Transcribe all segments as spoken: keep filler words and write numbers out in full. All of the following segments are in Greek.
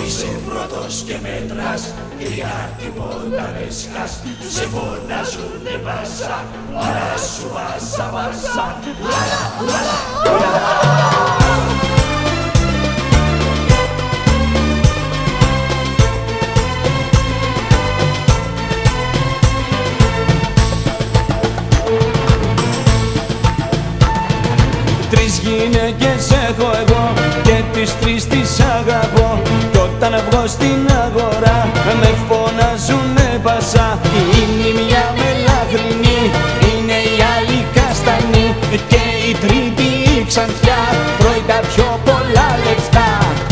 είσαι πρώτος και μέτρας και για τίποτα δεν σκάς. Σε φωνάζουνε μπάσα, αλλά σου μπάσα μπάσα. Λαλα, λαλα, λαλα. Τρεις γυναίκες έχω εγώ και τις τρεις τις αγαπώ. Κι όταν βγω στην αγορά με φωνάζουνε μπάσα. Είναι η μια μελαχρινή, είναι η άλλη καστανή και η τρίτη η ξανθιά τρώει τα πιο πολλά λεφτά.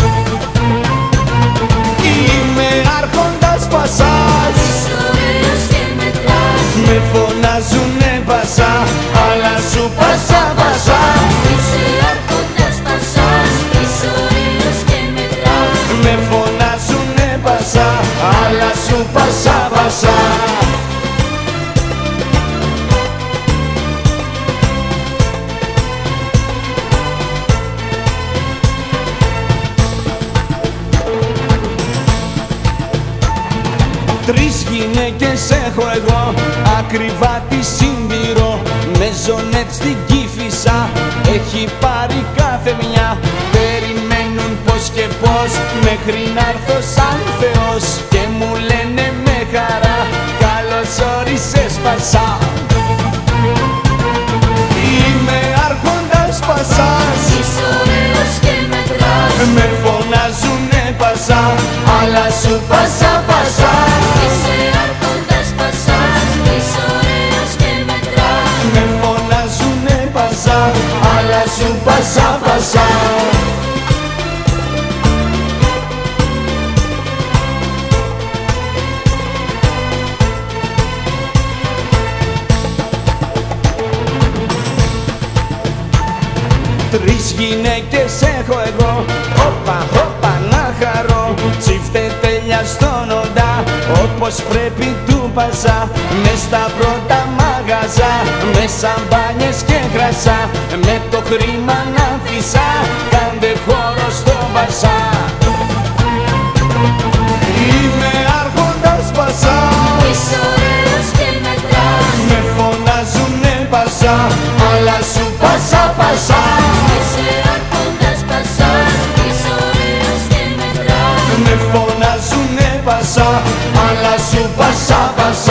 Είμαι άρχοντας Πασάς, είσαι ωραίος και μετράς. με φωνάζουνε μπάσα, αλλά σου πάσα πάσα. Είσαι άρχοντας Πασάς, είσαι ωραίος και μετράς. Με φωνάζουνε μπάσα, αλλά σου πάσα πάσα. Τρεις γυναίκες έχω εγώ, ακριβά τη συντηρώ. Με ζωνέτ στην Κήφισσα έχει πάρει κάθε μια. Περιμένουν πως και πως μέχρι να έρθω σαν Θεός και μου λένε με χαρά καλώς όρισες Πασά. Είμαι άρχοντας Πασάς, Είσαι ωραίος και μετράς. με φωνάζουνε Πασά, αλλά σου πάσα πάσα. Είσαι άρχοντας Πασάς, είσαι ωραίος και μετράς. Με φωνάζουνε Πασά, αλλά σου πάσα πάσα. Τρεις γυναίκες έχω εγώ, όπα, όπα να χαρώ. Τσίφτε τέλεια στον οντά, όπως πρέπει του Πασά. Μες στα πρώτα μαγαζά, με σαμπάνιες και κρασά. Με το χρήμα να φυσά, κάντε χώρο στο Πασά. Είμαι άρχοντας Πασά, Είσαι ωραίος και μετράς. με φωνάζουνε Πασά, αλλά σου πάσα πάσα. Είσαι άρχοντας Πασάς, είσαι ωραίος και μετράς. Με φωνάζουνε Πασά, αλλά σου πάσα πάσα.